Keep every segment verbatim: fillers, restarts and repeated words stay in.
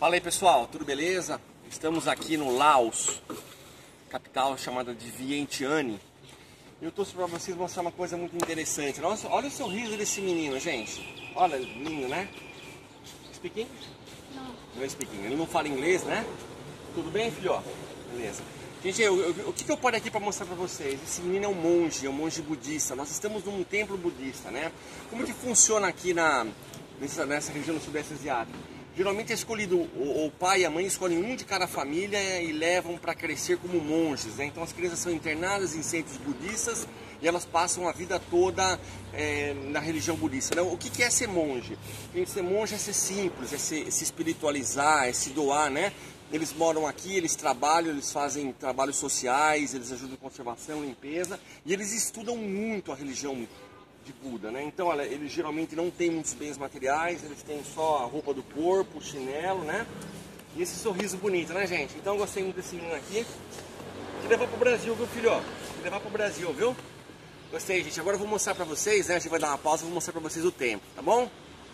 Fala aí pessoal, tudo beleza? Estamos aqui no Laos, capital chamada de Vientiane. Eu trouxe para vocês mostrar uma coisa muito interessante. Nossa, olha o sorriso desse menino, gente. Olha, lindo, né? Speak English? Não. Não é speak English. Ele não fala inglês, né? Tudo bem, filho? Beleza. Gente, eu, eu, o que, que eu paro aqui para mostrar para vocês? Esse menino é um monge, é um monge budista. Nós estamos num templo budista, né? Como que funciona aqui na, nessa, nessa região do Sudeste Asiático? Geralmente é escolhido, o, o pai e a mãe escolhem um de cada família e levam para crescer como monges, né? Então as crianças são internadas em centros budistas e elas passam a vida toda é, na religião budista, né? O que, que é ser monge? Gente, ser monge é ser simples, é se, se espiritualizar, é se doar, né? Eles moram aqui, eles trabalham, eles fazem trabalhos sociais, eles ajudam em conservação, limpeza e eles estudam muito a religião de Buda, né? Então, olha, eles geralmente não têm muitos bens materiais, eles têm só a roupa do corpo, o chinelo, né? E esse sorriso bonito, né, gente? Então, eu gostei muito desse menino aqui. Te levar pro Brasil, viu, filho? Te levar pro Brasil, viu? Gostei, gente. Agora eu vou mostrar pra vocês, né? A gente vai dar uma pausa, eu vou mostrar pra vocês o tempo, tá bom?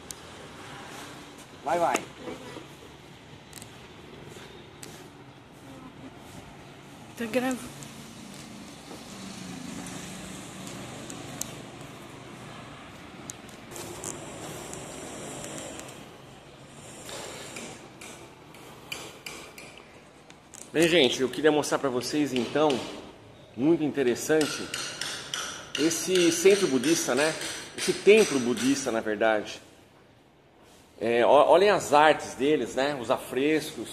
Vai, vai. Tá gravando. Bem, gente, eu queria mostrar para vocês, então, muito interessante, esse centro budista, né? Esse templo budista, na verdade. É, olhem as artes deles, né? Os afrescos.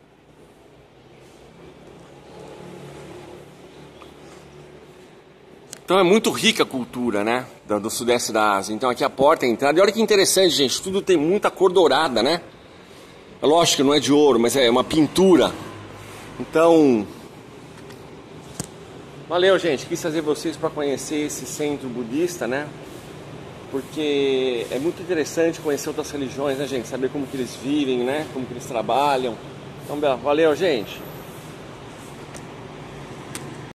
Então é muito rica a cultura, né? Do, do Sudeste da Ásia. Então aqui a porta é a entrada. E olha que interessante, gente, tudo tem muita cor dourada, né? É lógico que não é de ouro, mas é uma pintura. Então, valeu, gente, quis trazer vocês para conhecer esse centro budista, né? Porque é muito interessante conhecer outras religiões, né, gente? Saber como que eles vivem, né? Como que eles trabalham. Então, valeu, gente.